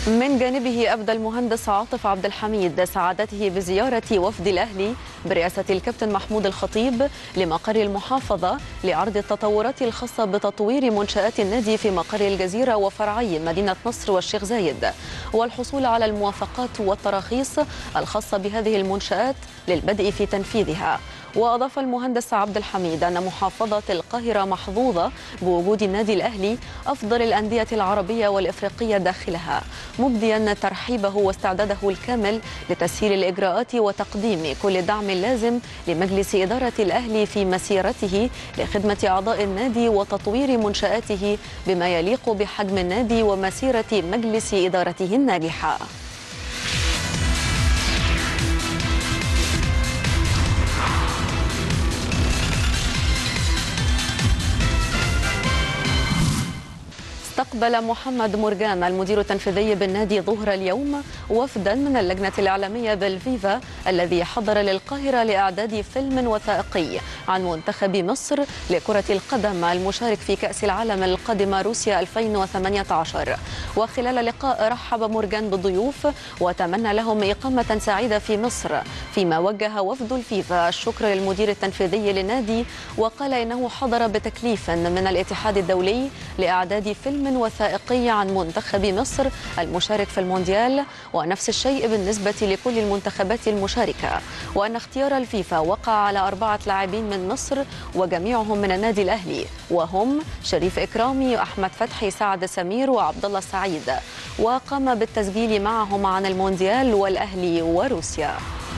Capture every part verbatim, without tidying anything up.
من جانبه أبدى المهندس عاطف عبد الحميد سعادته بزيارة وفد الأهلي برئاسة الكابتن محمود الخطيب لمقر المحافظة لعرض التطورات الخاصة بتطوير منشآت النادي في مقر الجزيرة وفرعي مدينة نصر والشيخ زايد، والحصول على الموافقات والتراخيص الخاصة بهذه المنشآت للبدء في تنفيذها. وأضاف المهندس عبد الحميد أن محافظة القاهرة محظوظة بوجود النادي الأهلي أفضل الأندية العربية والإفريقية داخلها، مبديا ترحيبه واستعداده الكامل لتسهيل الإجراءات وتقديم كل الدعم اللازم لمجلس إدارة الأهلي في مسيرته لخدمة أعضاء النادي وتطوير منشآته بما يليق بحجم النادي ومسيرة مجلس إدارته الناجحة. استقبل محمد مرجان المدير التنفيذي بالنادي ظهر اليوم وفدا من اللجنة الإعلامية بالفيفا الذي حضر للقاهرة لإعداد فيلم وثائقي عن منتخب مصر لكرة القدم المشارك في كأس العالم القادمة روسيا ألفين وثمانية عشر. وخلال اللقاء رحب مرجان بالضيوف وتمنى لهم إقامة سعيدة في مصر، فيما وجه وفد الفيفا الشكر للمدير التنفيذي للنادي وقال إنه حضر بتكليف من الاتحاد الدولي لإعداد فيلم وثائقي عن منتخب مصر المشارك في المونديال، ونفس الشيء بالنسبة لكل المنتخبات المشاركة، وأن اختيار الفيفا وقع على أربعة لاعبين من مصر وجميعهم من النادي الأهلي، وهم شريف إكرامي، أحمد فتحي، سعد سمير، وعبد الله السعيد، وقام بالتسجيل معهم عن المونديال والأهلي وروسيا.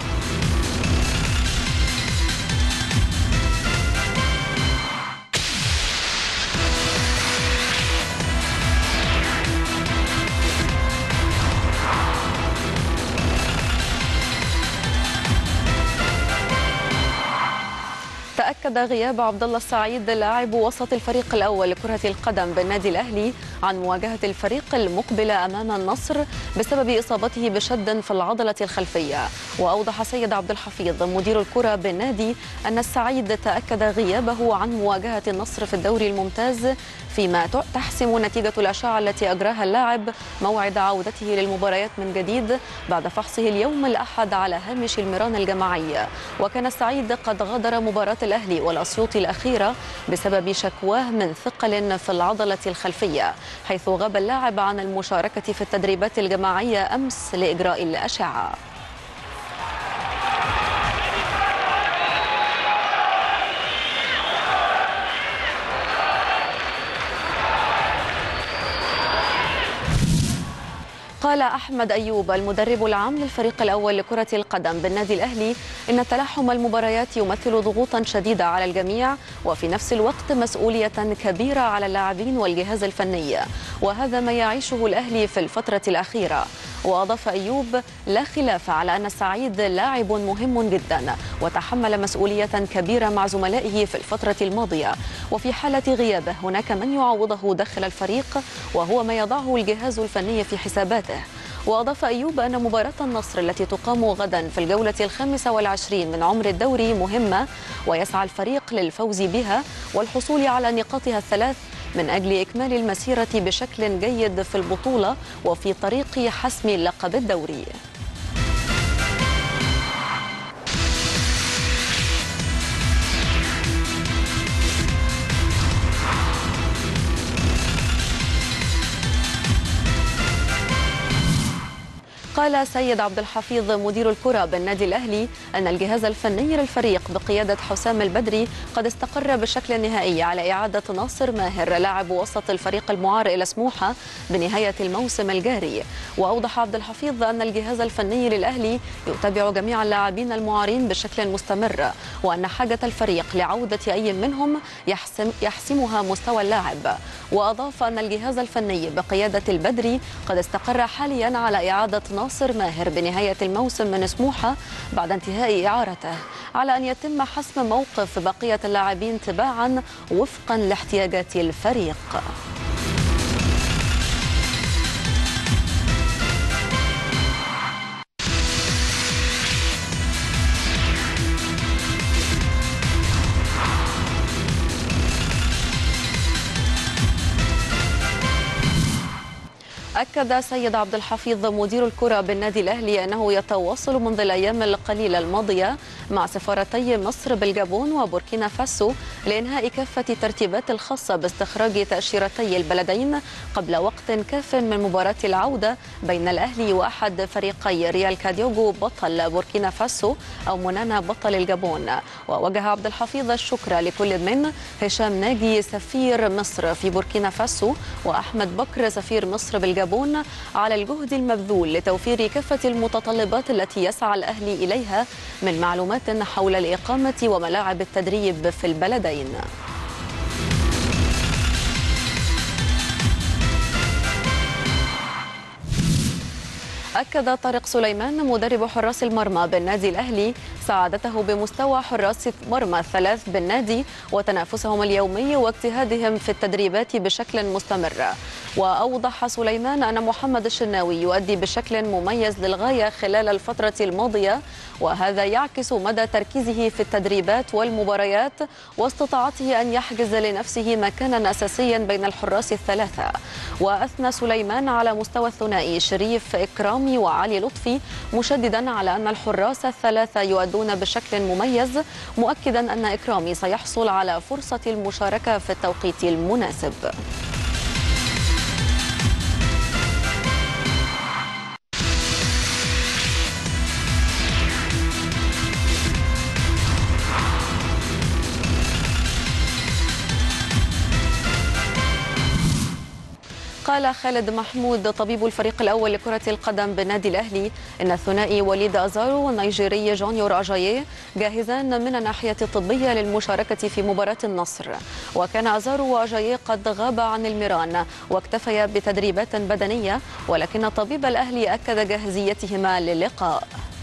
تأكد غياب عبد الله السعيد لاعب وسط الفريق الأول لكرة القدم بالنادي الأهلي عن مواجهة الفريق المقبلة أمام النصر بسبب إصابته بشد في العضلة الخلفية. وأوضح سيد عبد الحفيظ مدير الكرة بالنادي أن السعيد تأكد غيابه عن مواجهة النصر في الدوري الممتاز، فيما تحسم نتيجة الأشعة التي أجراها اللاعب موعد عودته للمباريات من جديد بعد فحصه اليوم الأحد على هامش المران الجماعي. وكان السعيد قد غادر مباراة الأهلي والأسيوطي الأخيرة بسبب شكواه من ثقل في العضلة الخلفية، حيث غاب اللاعب عن المشاركة في التدريبات الجماعية أمس لإجراء الأشعة. قال أحمد أيوب المدرب العام للفريق الأول لكرة القدم بالنادي الأهلي إن تلاحم المباريات يمثل ضغوطا شديدة على الجميع، وفي نفس الوقت مسؤولية كبيرة على اللاعبين والجهاز الفني، وهذا ما يعيشه الأهلي في الفترة الأخيرة. وأضاف أيوب لا خلاف على أن السعيد لاعب مهم جدا وتحمل مسؤولية كبيرة مع زملائه في الفترة الماضية، وفي حالة غيابه هناك من يعوضه داخل الفريق وهو ما يضعه الجهاز الفني في حساباته. وأضاف أيوب أن مباراة النصر التي تقام غدا في الجولة الخامسة والعشرين من عمر الدوري مهمة، ويسعى الفريق للفوز بها والحصول على نقاطها الثلاث من أجل إكمال المسيرة بشكل جيد في البطولة وفي طريق حسم لقب الدوري. قال سيد عبد الحفيظ مدير الكرة بالنادي الأهلي أن الجهاز الفني للفريق بقيادة حسام البدري قد استقر بشكل نهائي على إعادة ناصر ماهر لاعب وسط الفريق المعار إلى سموحة بنهاية الموسم الجاري. وأوضح عبد الحفيظ أن الجهاز الفني للأهلي يتابع جميع اللاعبين المعارين بشكل مستمر، وأن حاجة الفريق لعودة أي منهم يحسم يحسمها مستوى اللاعب. وأضاف أن الجهاز الفني بقيادة البدري قد استقر حاليا على إعادة ناصر ناصر ماهر بنهاية الموسم من سموحة بعد انتهاء إعارته، على أن يتم حسم موقف بقية اللاعبين تباعا وفقا لاحتياجات الفريق. أكد أكد سيد عبد الحفيظ مدير الكرة بالنادي الأهلي أنه يتواصل منذ الأيام القليلة الماضية مع سفارتي مصر بالجابون وبوركينا فاسو لإنهاء كافة الترتيبات الخاصة باستخراج تأشيرتي البلدين قبل وقت كاف من مباراة العودة بين الأهلي وأحد فريقي ريال كاديوغو بطل بوركينا فاسو أو منانا بطل الجابون. ووجه عبد الحفيظ الشكر لكل من هشام ناجي سفير مصر في بوركينا فاسو وأحمد بكر سفير مصر بالجابون على الجهد المبذول لتوفير كافة المتطلبات التي يسعى الأهلي إليها من معلومات حول الإقامة وملاعب التدريب في البلدين. أكد طارق سليمان مدرب حراس المرمى بالنادي الأهلي سعادته بمستوى حراس مرمى الثلاث بالنادي وتنافسهم اليومي واجتهادهم في التدريبات بشكل مستمر. وأوضح سليمان أن محمد الشناوي يؤدي بشكل مميز للغاية خلال الفترة الماضية، وهذا يعكس مدى تركيزه في التدريبات والمباريات واستطاعته أن يحجز لنفسه مكانا أساسيا بين الحراس الثلاثة. وأثنى سليمان على مستوى الثنائي شريف إكرامي وعلي لطفي، مشددا على أن الحراس الثلاثة يؤدون بشكل مميز، مؤكدا أن إكرامي سيحصل على فرصة المشاركة في التوقيت المناسب. قال خالد محمود طبيب الفريق الأول لكرة القدم بالنادي الأهلي إن الثنائي وليد أزارو والنيجيري جونيور أجاييه جاهزان من الناحية الطبية للمشاركة في مباراة النصر. وكان أزارو وأجاييه قد غاب عن الميران واكتفيا بتدريبات بدنية، ولكن طبيب الأهلي أكد جاهزيتهما للقاء.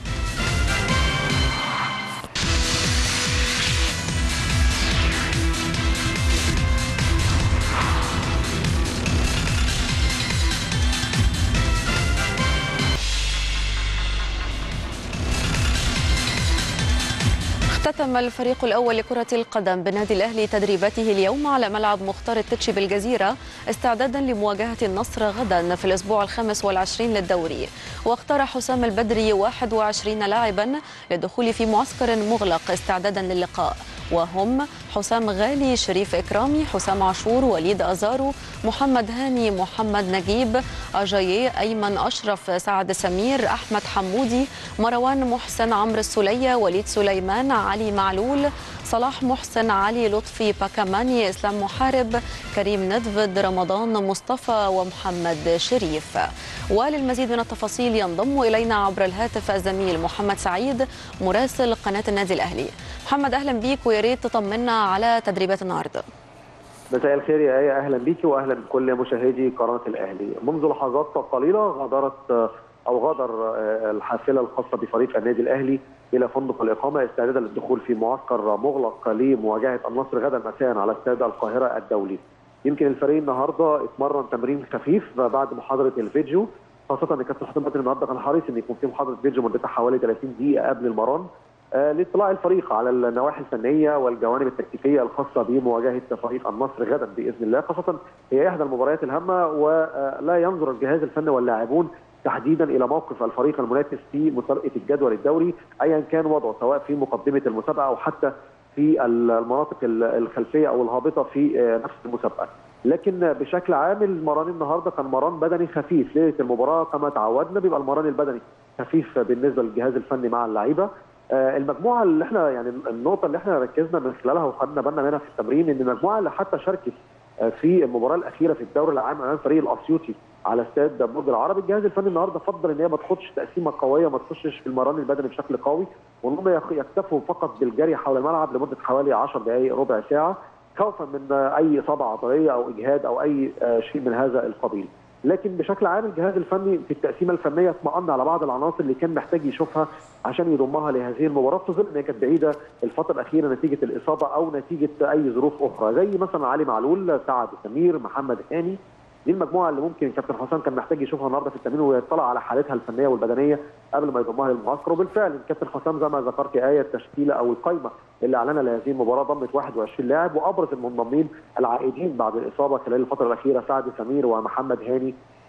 اختتم الفريق الأول لكرة القدم بالنادي الأهلي تدريباته اليوم على ملعب مختار التتش بالجزيرة استعدادا لمواجهة النصر غدا في الأسبوع الخامس والعشرين للدوري. واختار حسام البدري واحد وعشرين لاعبا للدخول في معسكر مغلق استعدادا للقاء، وهم حسام غالي، شريف إكرامي، حسام عاشور، وليد أزارو، محمد هاني، محمد نجيب، أجاييه، أيمن أشرف، سعد سمير، أحمد حمودي، مروان محسن، عمرو السولية، وليد سليمان، علي معلول، صلاح محسن، علي لطفي، باكاماني، إسلام محارب، كريم ندفد، رمضان مصطفى، ومحمد شريف. وللمزيد من التفاصيل ينضم إلينا عبر الهاتف الزميل محمد سعيد مراسل قناة النادي الأهلي. محمد أهلا بيك، ويا ريت تطمنا على تدريبات النهارده. مساء الخير يا آية، أهلا بيكي وأهلا بكل مشاهدي قناة الأهلي. منذ لحظات قليلة غادرت أو غادر الحافلة الخاصة بفريق النادي الأهلي إلى فندق الإقامة استعدادا للدخول في معسكر مغلق لمواجهة النصر غدا مساء على استاد القاهرة الدولي. يمكن الفريق النهارده اتمرن تمرين خفيف بعد محاضرة الفيديو، خاصة إن كابتن حسام بدري النهارده كان حريص إن يكون في محاضرة فيديو مدتها حوالي ثلاثين دقيقة قبل المران آه لاطلاع الفريق على النواحي الفنيه والجوانب التكتيكيه الخاصه بمواجهه فريق النصر غدا باذن الله، خاصه هي احدى المباريات الهامه ولا ينظر الجهاز الفني واللاعبون تحديدا الى موقف الفريق المنافس في مسابقه الجدول الدوري ايا كان وضعه، سواء في مقدمه المسابقه او حتى في المناطق الخلفيه او الهابطه في نفس المسابقه. لكن بشكل عام المران النهارده كان مران بدني خفيف. ليله المباراه كما تعودنا بيبقى المران البدني خفيف بالنسبه للجهاز الفني مع اللعيبه. المجموعه اللي احنا يعني النقطه اللي احنا ركزنا من خلالها وخدنا بالنا منها في التمرين ان المجموعه اللي حتى شاركت في المباراه الاخيره في الدوري العام امام فريق الاسيوطي على استاد برج العرب، الجهاز الفني النهارده فضل ان هي ما تاخدش تقسيمه قويه، ما تخشش في المران البدني بشكل قوي، وانهم يكتفوا فقط بالجري حول الملعب لمده حوالي عشر دقائق ربع ساعه، خوفا من اي اصابه عضليه او اجهاد او اي شيء من هذا القبيل. لكن بشكل عام الجهاز الفني في التقسيمه الفنيه اطمأن على بعض العناصر اللي كان محتاج يشوفها عشان يضمها لهذه المباراه، في ظل ان هي كانت بعيده الفتره الاخيره نتيجه الاصابه او نتيجه اي ظروف اخرى، زي مثلا علي معلول، سعد سمير، محمد هاني. دي المجموعه اللي ممكن كابتن حسام كان محتاج يشوفها النهارده في التمرين ويطلع على حالتها الفنيه والبدنيه قبل ما يضمها للمعسكر. وبالفعل كابتن حسام زي ما ذكرت آية التشكيله او القائمه اللي اعلنها لهذه المباراه ضمت واحد وعشرين لاعب، وابرز المنضمين العائدين بعد الاصابه خلال الفتره الاخيره سعد سمير ومحمد هاني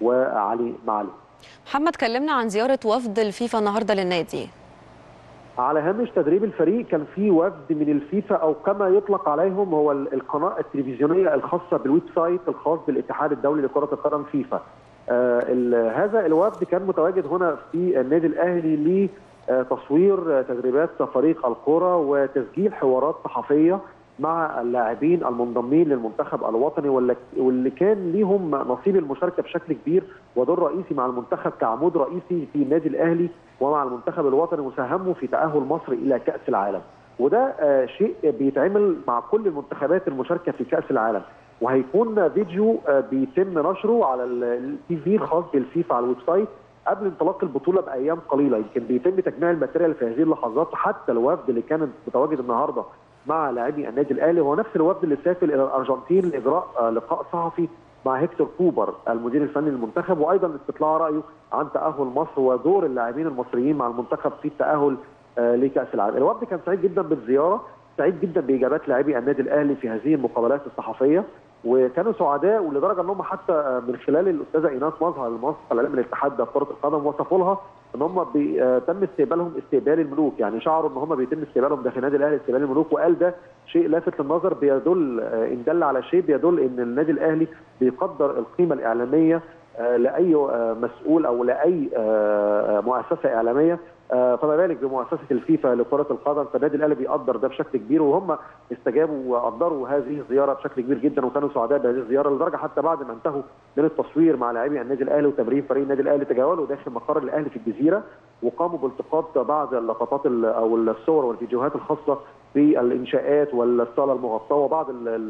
وعلي معلول. محمد، كلمنا عن زياره وفد الفيفا النهارده للنادي. على هامش تدريب الفريق كان في وفد من الفيفا، او كما يطلق عليهم هو القناه التلفزيونيه الخاصه بالويب سايت الخاص بالاتحاد الدولي لكره القدم فيفا. آه هذا الوفد كان متواجد هنا في النادي الاهلي لتصوير تدريبات فريق الكره وتسجيل حوارات صحفيه مع اللاعبين المنضمين للمنتخب الوطني، واللي كان ليهم نصيب المشاركه بشكل كبير ودور رئيسي مع المنتخب كعمود رئيسي في النادي الاهلي ومع المنتخب الوطني، وساهموا في تاهل مصر الى كاس العالم. وده شيء بيتعمل مع كل المنتخبات المشاركه في كاس العالم، وهيكون فيديو بيتم نشره على التي في الخاص بالفيفا على الويب سايت قبل انطلاق البطوله بايام قليله. يمكن بيتم تجميع الماتيريال في هذه اللحظات. حتى الوفد اللي كان متواجد النهارده مع لاعبي النادي الاهلي هو نفس الوفد اللي سافر الى الارجنتين لاجراء لقاء صحفي مع هيكتور كوبر المدير الفني للمنتخب، وايضا استطلاع رايه عن تاهل مصر ودور اللاعبين المصريين مع المنتخب في التاهل لكاس العالم. الوفد كان سعيد جدا بالزياره، سعيد جدا باجابات لاعبي النادي الاهلي في هذه المقابلات الصحفيه، وكانوا سعداء، ولدرجه انهم حتى من خلال الاستاذه ايناس مظهر المنسق الاعلامي للاتحاد كره القدم وصفوا لها ان هم تم استقبالهم استقبال الملوك، يعني شعروا ان هم بيتم استقبالهم داخل النادي الاهلي استقبال الملوك. وقال ده شيء لافت للنظر، بيدل ان دل على شيء بيدل ان النادي الاهلي بيقدر القيمه الاعلاميه لاي مسؤول او لاي مؤسسه اعلاميه، فما بالك بمؤسسه الفيفا لكره القدم. فالنادي الاهلي بيقدر ده بشكل كبير، وهم استجابوا وقدروا هذه الزياره بشكل كبير جدا، وكانوا سعداء بهذه الزياره لدرجه حتى بعد ما انتهوا من التصوير مع لاعبي النادي الاهلي وتمرين فريق النادي الاهلي تجولوا داخل مقر الاهلي في الجزيره، وقاموا بالتقاط بعض اللقطات او الصور والفيديوهات الخاصه بالانشاءات والصاله المغطاه وبعض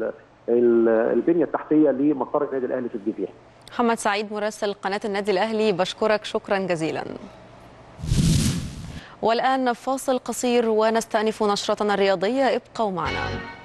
البنيه التحتيه لمقر النادي الاهلي في الجزيره. محمد سعيد مراسل قناه النادي الاهلي، بشكرك شكرا جزيلا. والآن فاصل قصير ونستأنف نشرتنا الرياضية، ابقوا معنا.